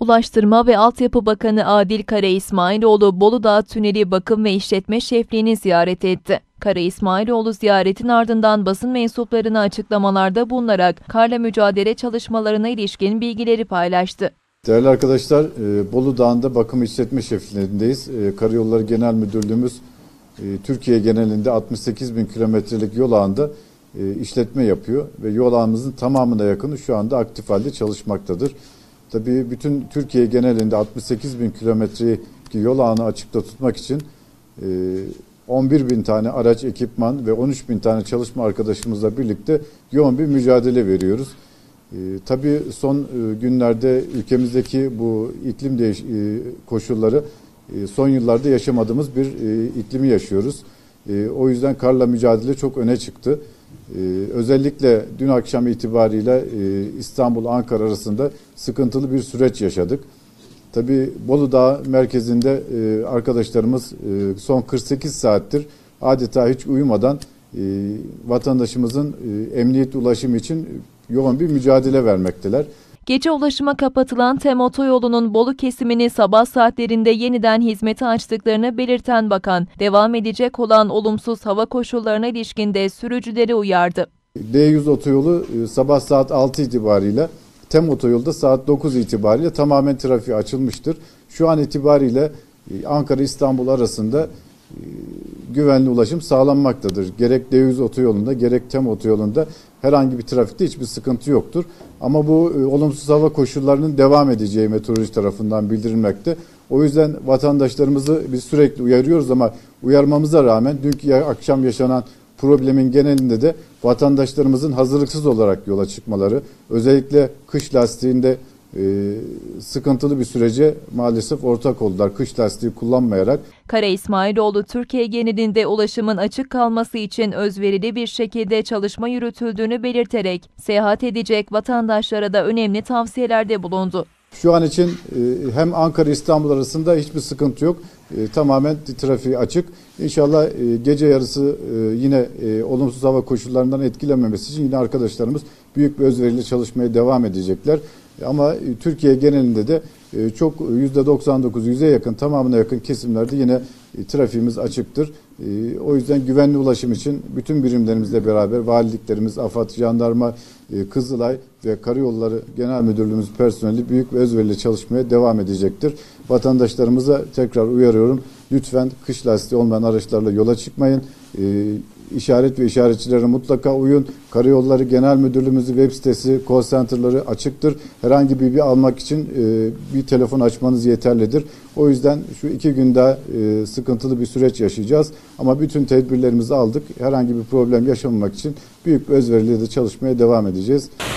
Ulaştırma ve Altyapı Bakanı Adil Kara İsmailoğlu, Bolu Dağı Tüneli Bakım ve İşletme Şefliğini ziyaret etti. Kara İsmailoğlu ziyaretin ardından basın mensuplarına açıklamalarda bulunarak karla mücadele çalışmalarına ilişkin bilgileri paylaştı. Değerli arkadaşlar, Bolu Dağı'nda bakım işletme şefliğindeyiz. Karayolları Genel Müdürlüğümüz Türkiye genelinde 68 bin kilometrelik yol ağında işletme yapıyor ve yol ağımızın tamamına yakını şu anda aktif halde çalışmaktadır. Tabii bütün Türkiye genelinde 68 bin kilometreyi yol ağını açıkta tutmak için 11 bin tane araç, ekipman ve 13 bin tane çalışma arkadaşımızla birlikte yoğun bir mücadele veriyoruz. Tabii son günlerde ülkemizdeki bu iklim koşulları son yıllarda yaşamadığımız bir iklimi yaşıyoruz. O yüzden karla mücadele çok öne çıktı. Özellikle dün akşam itibariyle İstanbul-Ankara arasında sıkıntılı bir süreç yaşadık. Tabii Bolu Dağı merkezinde arkadaşlarımız son 48 saattir adeta hiç uyumadan vatandaşımızın emniyet ulaşımı için yoğun bir mücadele vermekteler. Gece ulaşıma kapatılan TEM otoyolunun Bolu kesimini sabah saatlerinde yeniden hizmete açtıklarını belirten bakan, devam edecek olan olumsuz hava koşullarına ilişkin de sürücüleri uyardı. D100 otoyolu sabah saat 6 itibariyle, TEM otoyolda saat 9 itibariyle tamamen trafiğe açılmıştır. Şu an itibariyle Ankara-İstanbul arasında güvenli ulaşım sağlanmaktadır. Gerek D100 otoyolunda gerek TEM otoyolunda herhangi bir trafikte hiçbir sıkıntı yoktur. Ama bu olumsuz hava koşullarının devam edeceği meteoroloji tarafından bildirilmekte. O yüzden vatandaşlarımızı biz sürekli uyarıyoruz ama uyarmamıza rağmen dünkü akşam yaşanan problemin genelinde de vatandaşlarımızın hazırlıksız olarak yola çıkmaları, özellikle kış lastiğinde sıkıntılı bir sürece maalesef ortak oldular kış lastiği kullanmayarak. Kara İsmailoğlu, Türkiye genelinde ulaşımın açık kalması için özverili bir şekilde çalışma yürütüldüğünü belirterek seyahat edecek vatandaşlara da önemli tavsiyelerde bulundu. Şu an için hem Ankara-İstanbul arasında hiçbir sıkıntı yok. Tamamen trafiği açık. İnşallah gece yarısı yine olumsuz hava koşullarından etkilenmemesi için yine arkadaşlarımız büyük bir özveriyle çalışmaya devam edecekler. Ama Türkiye genelinde de çok %99, %100'e yakın, tamamına yakın kesimlerde yine trafiğimiz açıktır. O yüzden güvenli ulaşım için bütün birimlerimizle beraber valiliklerimiz, AFAD, Jandarma, Kızılay ve Karayolları Genel Müdürlüğümüz personeli büyük ve özverili çalışmaya devam edecektir. Vatandaşlarımıza tekrar uyarıyorum. Lütfen kış lastiği olmayan araçlarla yola çıkmayın. İşaret ve işaretçilere mutlaka uyun. Karayolları Genel Müdürlüğümüzün web sitesi, call center'ları açıktır. Herhangi bir bilgi almak için bir telefon açmanız yeterlidir. O yüzden şu 2 gün daha sıkıntılı bir süreç yaşayacağız. Ama bütün tedbirlerimizi aldık. Herhangi bir problem yaşamamak için büyük bir özveriyle de çalışmaya devam edeceğiz.